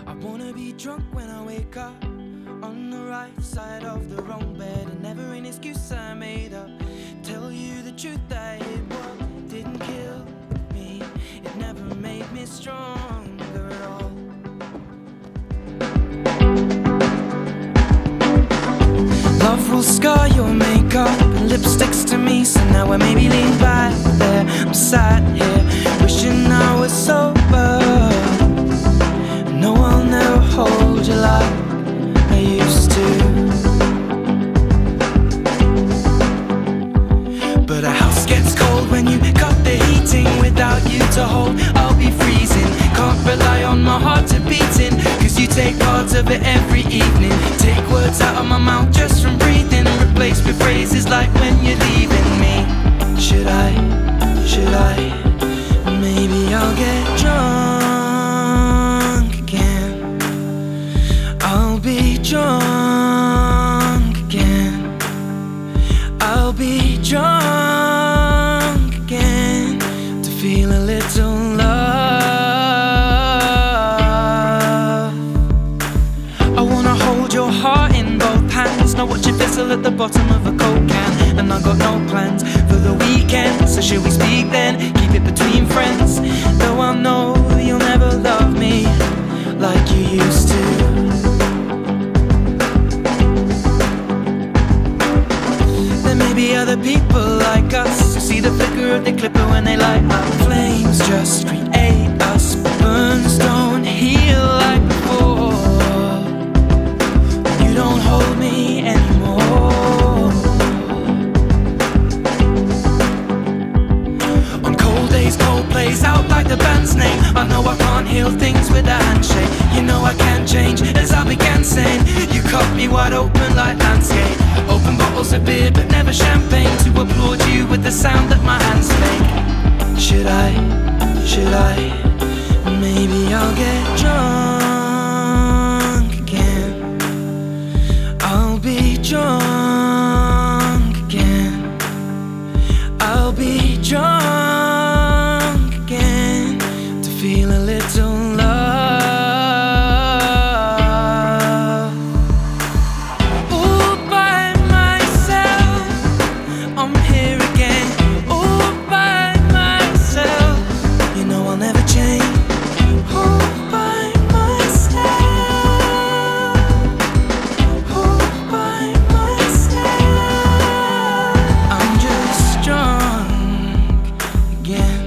I wanna be drunk when I wake up, on the right side of the wrong bed, and never an excuse I made up. Tell you the truth, that it what didn't kill me, it never made me stronger at all. Love will scar your makeup and lipsticks to me, so now I maybe lean back there. I'm sat here wishing I was sober. No, I'll never hold you like I used to. But a house gets cold when you cut the heating. Without you to hold, I'll be freezing. Can't rely on my heart to beating, cause you take parts of it every evening. Take words out of my mouth just from breathing, replace with phrases like when you're leaving me. Should I, maybe I'll get drunk again. I'll be drunk again. I'll be drunk again to feel a little love. I wanna hold your heart in both hands, not watch it fizzle at the bottom of a Coke can. And I got no plans for the weekend, so should we speak then? Keep it between friends, though I know you'll never love me like you used to. There may be other people like us who see the flicker of the clipper when they light up. Flames just create us, but burns don't heal like before. You don't hold me anymore. On cold days, cold plays out like the band's name. I know I can't heal things with a handshake. You know I can't change, as I began saying. You cut me wide open like landscape. Open bottles of beer but never champagne, to applaud you with the sound that my hands make. Should I, maybe I'll get drunk again. I'll be drunk again. I'll be drunk again to feel a little love. All by myself, I'm here again. All by myself, you know I'll never change. All by myself, all by myself. I'm just drunk again.